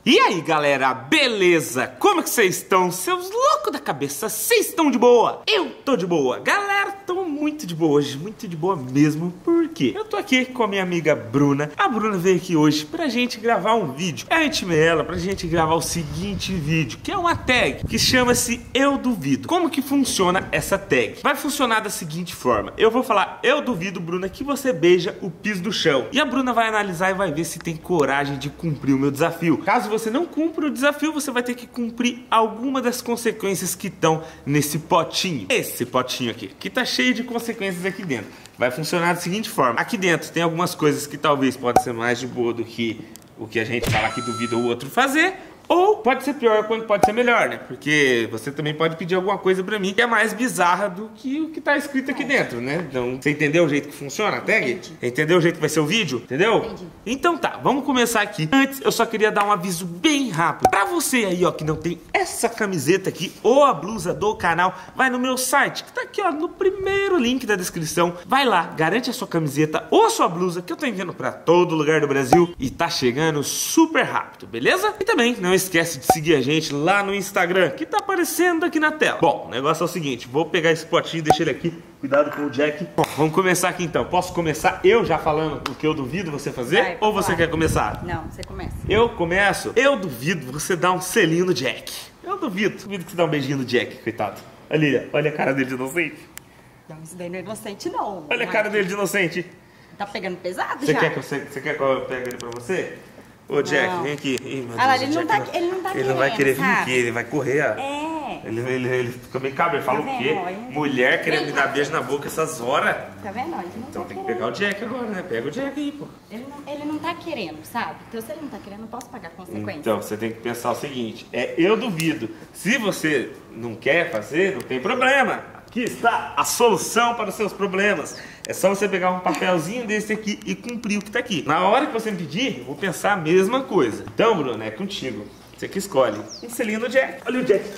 E aí galera, beleza? Como é que vocês estão? Seus loucos da cabeça, vocês estão de boa? Eu tô de boa. Galera, tô muito de boa hoje, muito de boa mesmo. Por quê? Eu tô aqui com a minha amiga Bruna. A Bruna veio aqui hoje pra gente gravar um vídeo. Eu intimei ela pra gente gravar o seguinte vídeo, que é uma tag que chama-se Eu Duvido. Como que funciona essa tag? Vai funcionar da seguinte forma. Eu vou falar, eu duvido, Bruna, que você beija o piso do chão. E a Bruna vai analisar e vai ver se tem coragem de cumprir o meu desafio. Caso você não cumpra o desafio, você vai ter que cumprir alguma das consequências que estão nesse potinho. Esse potinho aqui, que tá cheio de consequências aqui dentro. Vai funcionar da seguinte forma. Aqui dentro tem algumas coisas que talvez podem ser mais de boa do que o que a gente fala que duvida o outro fazer. Ou pode ser pior quando pode ser melhor, né? Porque você também pode pedir alguma coisa pra mim que é mais bizarra do que o que tá escrito aqui dentro, né? Então, você entendeu o jeito que funciona a tag? Entendi. Entendeu o jeito que vai ser o vídeo? Entendeu? Entendi. Então tá, vamos começar aqui. Antes, eu só queria dar um aviso bem rápido. Pra você aí, ó, que não tem essa camiseta aqui ou a blusa do canal, vai no meu site, que tá aqui, ó, no primeiro link da descrição. Vai lá, garante a sua camiseta ou a sua blusa, que eu tô enviando pra todo lugar do Brasil e tá chegando super rápido, beleza? E também, não esquece de seguir a gente lá no Instagram, que tá aparecendo aqui na tela. Bom, o negócio é o seguinte, vou pegar esse potinho e deixar ele aqui. Cuidado com o Jack. Bom, vamos começar aqui então. Posso começar eu já falando o que eu duvido você fazer? Vai, ou você quer começar? Não, você começa. Eu começo? Eu duvido você dar um selinho no Jack. Eu duvido. Duvido que você dá um beijinho no Jack, coitado. Ali, olha a cara dele de inocente. Não, isso daí não é inocente, não. Olha a cara dele de inocente. Tá pegando pesado Você já? quer que eu pegue ele pra você? Ô Jack, Não. vem aqui. Ih, meu Ah, lá, Deus, ele o não Jack tá- ele não tá Ele não vai querendo, querer vir sabe? aqui, ele vai correr, ó. É. Ele fica meio cabelo, ele fala Tá o quê? vendo, ó, ele- Mulher querendo me dar beijo na boca essas horas? Tá vendo? Ele não Então tá tem que querendo. pegar o Jack agora, né? Pega o Jack aí, pô. Ele não tá querendo, sabe? Então se ele não tá querendo, eu não posso pagar consequências. Então você tem que pensar o seguinte, eu duvido. Se você não quer fazer, não tem problema. Aqui está a solução para os seus problemas. É só você pegar um papelzinho desse aqui e cumprir o que tá aqui. Na hora que você me pedir, eu vou pensar a mesma coisa. Então, Bruno, é contigo. Você que escolhe. Um selinho do Jack. Olha o Jack.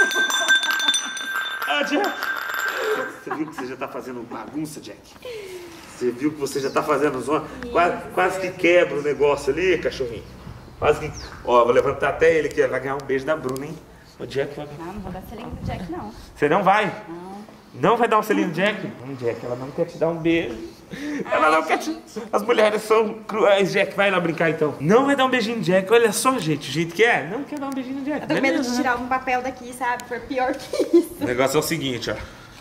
Ah, Jack. Você viu que você já tá fazendo bagunça, Jack? Você viu que você já tá fazendo zona? Quase que quebra o negócio ali, cachorrinho. Quase que... Ó, vou levantar até ele aqui. Vai ganhar um beijo da Bruna, hein? O Jack vai... Não vou dar selinho do Jack, não. Você não vai? Não. Não vai dar um selinho no Jack? Não, Jack, ela não quer te dar um beijo. Ela não quer te... As mulheres são cruéis, Jack. Vai lá brincar então. Não vai dar um beijinho no Jack. Olha só, gente, o jeito que é. Não quer dar um beijinho no Jack. Eu tô com medo Beleza, de né? tirar algum papel daqui, sabe? For pior que isso. O negócio é o seguinte, ó.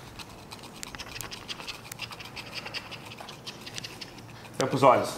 Tampa os olhos.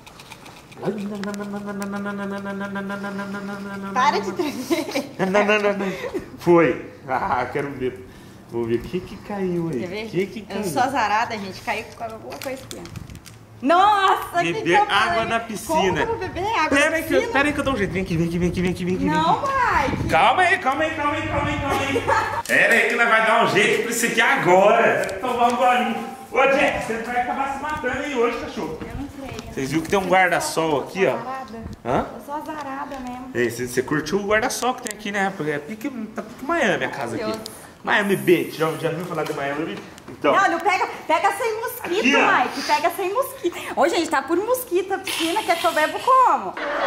Para de tremer. Foi. Ah, quero ver. Vou ver o que caiu aí. Quer ver? O que caiu? Eu sou azarada, gente. Caiu com alguma coisa aqui, ó. Nossa, que Beber eu água falei? da piscina. Como que eu vou beber água Pera da aí, piscina? que eu dou um jeito. Vem aqui. Não, Mike. Calma aí. Pera aí que nós vai dar um jeito pra isso aqui agora. Você vai tomar um golinho. Ô, Jack, você vai acabar se matando aí hoje, cachorro. Eu não sei. Vocês viram que tem um guarda-sol aqui, ó? Azarada. Hã? Eu sou azarada mesmo. Ei, você curtiu o guarda-sol que tem aqui, né? Porque tá pique Miami a casa aqui. Maravilhoso. Miami Beach. Já viu falar de Miami Beach? Então, Não, pega sem mosquito, Aqui, ó. Mike. Pega sem mosquito. Ô, gente, tá por mosquito a piscina. Quer que eu bebo como?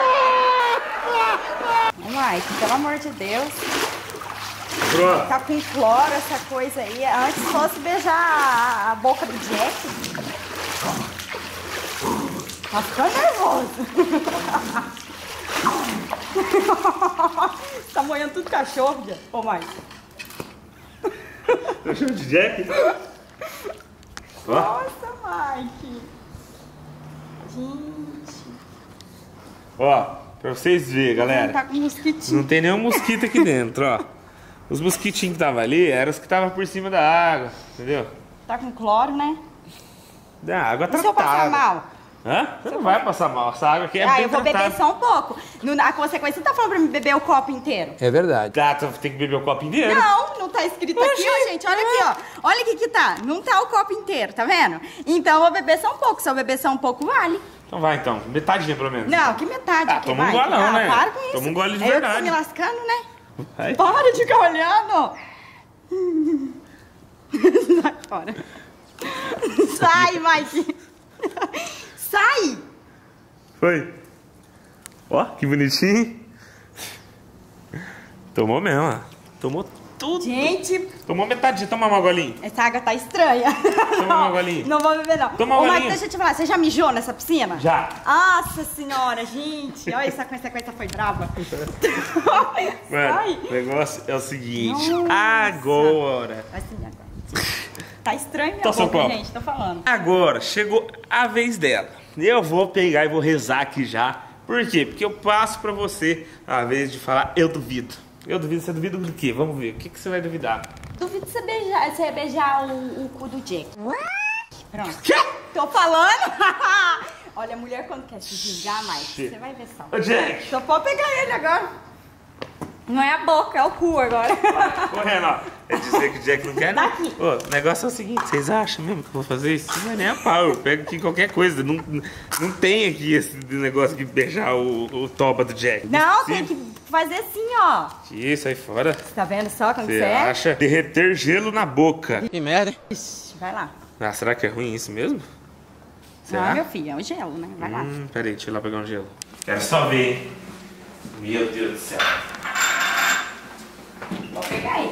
Ô, Mike, pelo amor de Deus. pronto. Tá com cloro essa coisa aí. Antes fosse beijar a boca do Jack. Tá ficando nervoso. Tá molhando tudo cachorro, já. Ô, Mike. Cachorro de Jack? Ó. Nossa, Mike. Gente. Ó, pra vocês verem, galera. Tá com mosquitinho. Não tem nenhum mosquito aqui dentro, ó. Os mosquitinhos que estavam ali eram os que estavam por cima da água, entendeu? Tá com cloro, né? Da água E se eu passar tratada. mal? Hã? Você não vai passar mal, essa água aqui é bem Eu vou tratada. beber só um pouco. A consequência, você tá falando pra mim beber o copo inteiro? É verdade. Tá, tu tem que beber o copo inteiro. Não tá escrito aqui, ó, gente. Olha aqui, ó. Olha aqui que tá. Não tá o copo inteiro, tá vendo? Então eu vou beber só um pouco. Se eu beber só um pouco, vale. Então vai então, metadinha pelo menos. Não, que metade Ah, aqui, toma um vai. golão, né? Para com isso. Toma um gole de É eu que verdade. tô me lascando, né? Vai. Para de ficar olhando. Sai fora. Sai, Mike. Sai. Foi. Ó, que bonitinho. Tomou mesmo, ó. Tomou tudo. Gente, Tomou metade. Toma uma golinha. essa água tá estranha. Toma uma golinha. Não vou beber, não. Toma uma Ô, Mike, golinha. deixa eu te falar, você já mijou nessa piscina? Já. Nossa senhora, gente. Olha, essa consequência foi brava. Mano, Ai. o negócio é o seguinte. Nossa. Agora. Vai sim, agora. Tá estranho minha Tossa o boca, copo. gente, tô falando. Agora chegou a vez dela. Eu vou pegar e vou rezar aqui já. Por quê? Porque eu passo pra você a vez de falar eu duvido. Eu duvido, você duvida do quê? Vamos ver. O que você vai duvidar? Duvido você beijar o cu do Jack. Pronto. Quê? Tô falando. Olha, a mulher quando quer se vingar mais, você vai ver só. Ô, Jack. Só pode pegar ele agora. Não é a boca, é o cu agora. Correndo, ó. É dizer que o Jack não quer, não. Daqui. Ô, o negócio é o seguinte, vocês acham mesmo que eu vou fazer isso? Não é nem a pau, eu pego aqui qualquer coisa. Não tem aqui esse negócio de beijar o toba do Jack. Não, tem que fazer assim, ó. Isso, sai fora. Você tá vendo só como Você você é? acha derreter gelo na boca. Que merda, hein? Ixi, vai lá. Ah, será que é ruim isso mesmo? Será? Ah, meu filho, é o gelo, né? Vai lá. Peraí, deixa eu ir lá pegar um gelo. Quero só ver, hein? Meu Deus do céu. Vou pegar aí.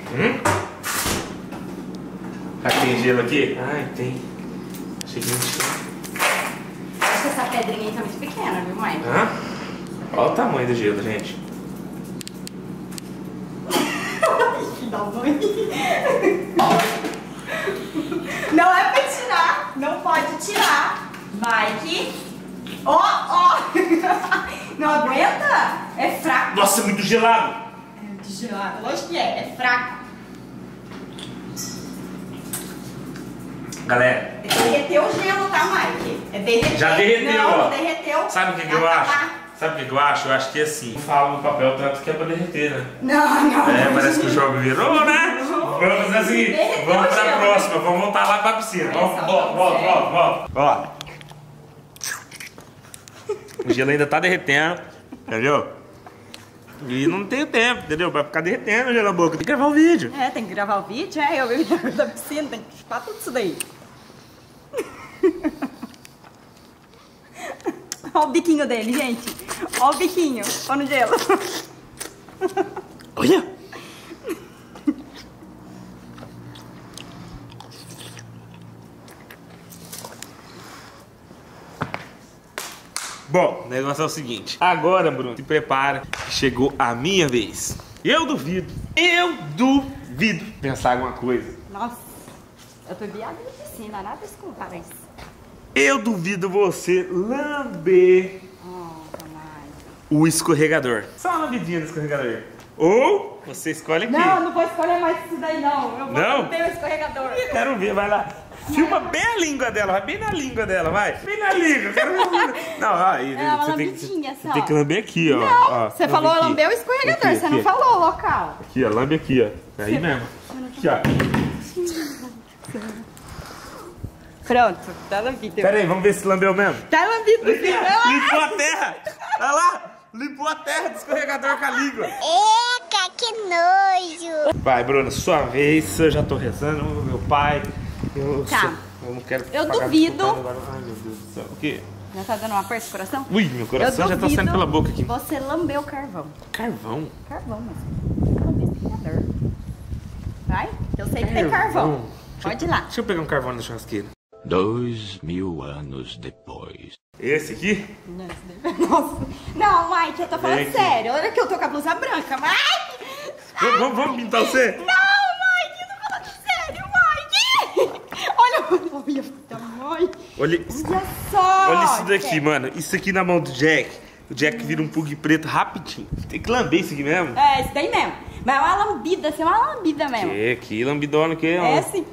Ah, tem gelo aqui? Ai, tem. Achei que não tinha. Acho que essa pedrinha aí tá muito pequena, viu, mãe? Hã? Olha o tamanho do gelo, gente. Da mãe. Não é pra tirar. Não pode tirar. Mike. Ó. Não aguenta? É fraco. Nossa, é muito gelado. É muito gelado. Lógico que é. É fraco. Galera, Derreteu o gelo, tá, Mike? É derreter. já derreteu, não, ó. Não derreteu. Sabe o que Já eu tá acho? lá. Sabe o que eu acho? Eu acho que é assim. Fala no papel tanto que é pra derreter, né? Não. É, parece que o jogo virou, né? Vamos fazer assim. Derreteu Vamos o pra gelo. próxima. Vamos voltar lá pra piscina. Olha Vamos, só, volta. Ó. O gelo ainda tá derretendo. Entendeu? E não tenho tempo, entendeu? Vai ficar derretendo o gelo na boca. Tem que gravar o vídeo. É, tem que gravar o vídeo, eu bebi da piscina, tem que chupar tudo isso daí. Olha o biquinho dele, gente. Olha o biquinho. Olha no gelo. Olha! Bom, o negócio é o seguinte. Agora, Bruno, se prepara que chegou a minha vez. Eu duvido pensar alguma coisa. Nossa, eu bebi água da piscina, nada se compara a isso. Eu duvido você lamber o escorregador. Só uma lambidinha no escorregador. Ou você escolhe aqui. Não vou escolher mais isso daí, não. Eu vou Não? lamber o escorregador. Quero ver, vai lá. Filma bem a língua dela, vai bem na língua dela, vai. Bem na língua, quero ver a língua. Não, aí, É uma você lambidinha você só. tem que lamber aqui, ó. Não, Ó, você lambe falou aqui. lamber o escorregador, Aqui, você não aqui. falou o local. Aqui, ó, lambe aqui, ó. Aí mesmo. Aqui, ó. Pronto, tá lambido. Pera aí, vamos ver se lambeu mesmo. Tá lambido, filho. Limpou a terra! Olha lá! Limpou a terra do escorregador com a língua. Eca, que nojo! Vai, Bruna, sua vez. Eu já tô rezando, meu pai. Tá. Eu não quero Eu pagar duvido. desculpa agora. Ai, meu Deus do céu. O quê? Já tá dando uma aperto no coração? Ui, meu coração já tá saindo pela boca aqui. Você lambeu o carvão. Carvão? Carvão, mas lambeu o escorregador. Vai? Eu sei que tem carvão. Pode ir lá. Deixa eu pegar um carvão na churrasqueira. 2000 anos depois. Esse aqui? Nossa. Não, Mike, eu tô Vem falando aqui. sério. Olha que eu tô com a blusa branca, Mike! Vamos pintar você? Não, Mike, eu tô falando sério, Mike! Olha o meu tamanho. Olha, Olha só. olha isso daqui, mano. Isso aqui na mão do Jack. O Jack vira um pug preto rapidinho. Tem que lamber isso aqui mesmo. É, isso daí mesmo. Mas é uma lambida, assim, é uma lambida mesmo. Que lambidona que É assim.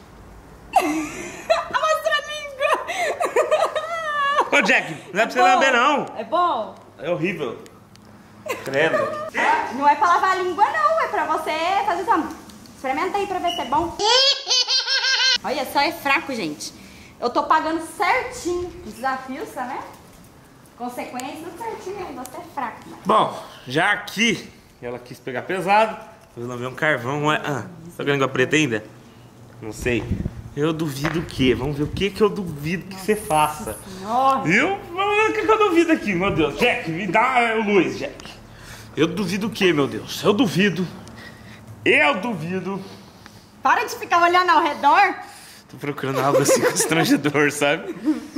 Mostra a língua. Ô, Jack, não é pra você lamber, não. É bom? É horrível. Credo. Não é pra lavar a língua, não. É pra você fazer isso. Experimenta aí pra ver se é bom. Olha só, é fraco, gente. Eu tô pagando certinho os desafios, tá vendo? Consequências certinho aí. Você é fraco, né? Bom, já aqui, ela quis pegar pesado. Eu lamber um carvão. Tá com a língua preta ainda? Não sei. Eu duvido o quê? Vamos ver o que eu duvido que você faça. Nossa. Viu? Vamos ver o que eu duvido aqui, meu Deus. Jack, me dá o Luiz, Jack. Eu duvido o quê, meu Deus? Eu duvido. Eu duvido. Para de ficar olhando ao redor. Tô procurando algo assim constrangedor, sabe?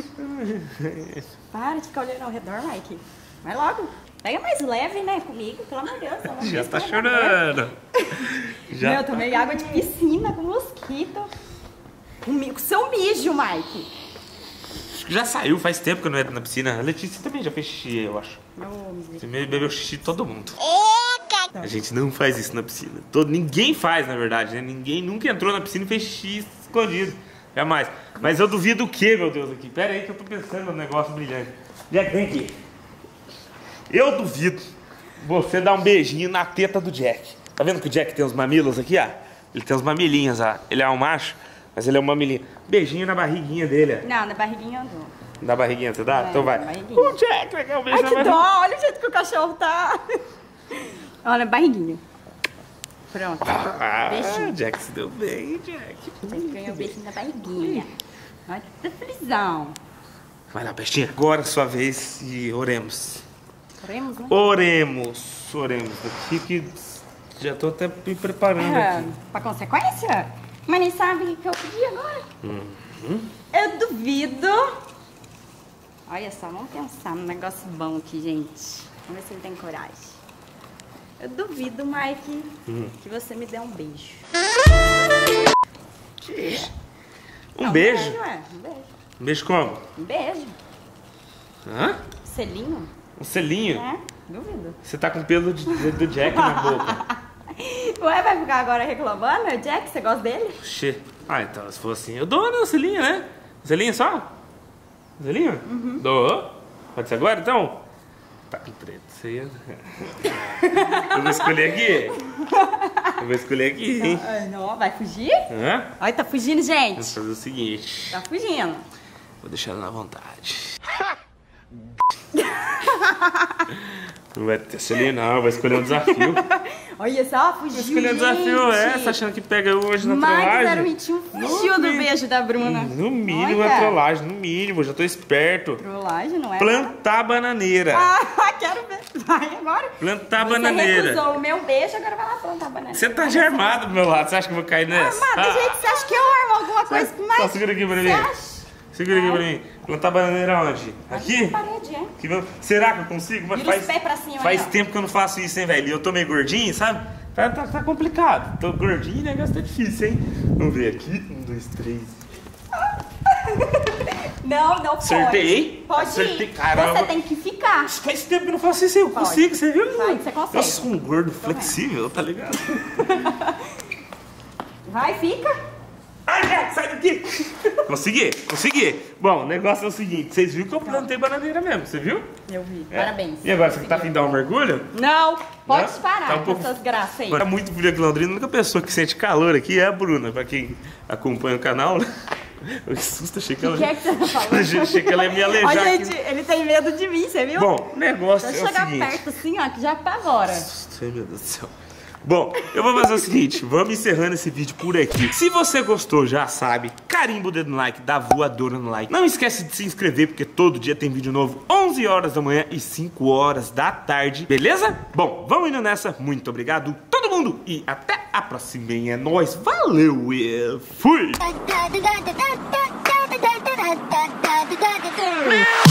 Para de ficar olhando ao redor, Mike. Vai logo. Pega mais leve, né, comigo, pelo amor de Deus. Já tá chorando. Já Eu tomei água de piscina com mosquito. Com seu mijo, Mike. Já saiu, faz tempo que eu não entro na piscina. A Letícia também já fez xixi, eu acho. Você bebeu xixi de todo mundo. A gente não faz isso na piscina. Ninguém faz, na verdade, né? Ninguém nunca entrou na piscina e fez xixi escondido. Jamais. Mas eu duvido o quê, meu Deus, aqui? Pera aí que eu tô pensando num negócio brilhante. Jack, vem aqui. Eu duvido você dar um beijinho na teta do Jack. Tá vendo que o Jack tem uns mamilos aqui, ó? Ele tem uns mamilinhos, ó. Ele é um macho, mas ele é um mamilinho. Beijinho na barriguinha dele, ó. Não, na barriguinha eu dou. Na barriguinha, você dá? Então vai. O Jack vai dar um beijo Ai, na que barriguinha. dó, olha o jeito que o cachorro tá. Olha, barriguinha. Pronto. Beijinho. Jack se deu bem, Jack. Ele ganhou um beijinho na barriguinha. Olha que felizão. Vai lá, bestinha. Agora é sua vez e oremos. Oremos, né? Oremos. Oremos. Aqui que já tô até me preparando aqui. Pra consequência? Mas nem sabe o que eu pedi agora. Eu duvido. Olha só, vamos pensar num negócio bom aqui, gente. Vamos ver se ele tem coragem. Eu duvido, Mike, que você me dê um beijo. Um beijo? Um beijo. Um beijo como? Um beijo. Hã? Selinho? Um selinho? É, duvido. Você tá com pelo do Jack na boca. Ué, vai ficar agora reclamando? Jack, você gosta dele? Oxê. Ah, então se for assim, eu dou um selinho, né? Um selinho só? Um selinho? Dou. Pode ser agora, então? Tá com preto. Você ia... Eu vou escolher aqui. Eu vou escolher aqui, hein? Não, vai fugir? Hã? Olha, tá fugindo, gente. Vamos fazer o seguinte. Tá fugindo. Vou deixar ela na vontade. Não vai ter selinho, não. Vou escolher um desafio. Olha só, fugiu, Vou escolher um desafio, Você tá achando que pega hoje na trollagem? Mike 021 fugiu do beijo da Bruna. No mínimo é trollagem, no mínimo. Já tô esperto. Trollagem, não é? Plantar bananeira. Ah, quero ver. Vai agora. Plantar Você bananeira. recusou o meu beijo, agora vai lá plantar bananeira. Você tá já armado do meu lado. Você acha que eu vou cair nessa? Armada, gente, você acha que eu armo alguma coisa com mais? Tá, segura aqui pra mim. Segura aqui pra mim. Plantar bananeira onde? Aqui? Na parede, é. Que será que eu consigo? Mas Vira os pés pra cima, faz aí, ó. tempo que eu não faço isso, hein, velho? E eu tô meio gordinho, sabe? Tá complicado. Tô gordinho e o negócio tá difícil, hein? Vamos ver aqui. 1, 2, 3. Não pode. Acertei. Pode Acertei, ir. caramba. Você tem que ficar. Faz tempo que eu não faço isso, eu consigo, você viu? Vai, você consegue. Eu sou um gordo flexível, tá ligado? Vai, fica. Ai, Jack, sai daqui! Consegui. Bom, o negócio é o seguinte, vocês viram que eu plantei bananeira mesmo, você viu? Eu vi. É. Parabéns. E agora, você tá afim de dar um mergulho? Não, pode Não? parar Tá um com pouco- essas graças aí. Agora, tá muito frio aqui em Londrina, a única pessoa que sente calor aqui é a Bruna, pra quem acompanha o canal. Que susto, achei que ela... O que é que você tá falando? Achei que ela ia me alejar Ó, aqui. gente, ele tem medo de mim, você viu? Bom, o negócio Se é eu o chegar seguinte... perto assim, ó, que já apavora. Ai, meu Deus do céu. Bom, eu vou fazer o seguinte, vamos encerrando esse vídeo por aqui. Se você gostou, já sabe, carimba o dedo no like, dá voadora no like. Não esquece de se inscrever, porque todo dia tem vídeo novo, 11 horas da manhã e 5 horas da tarde, beleza? Bom, vamos indo nessa, muito obrigado todo mundo e até a próxima, é nóis, valeu e fui! Da da da da da da da da da da da da da.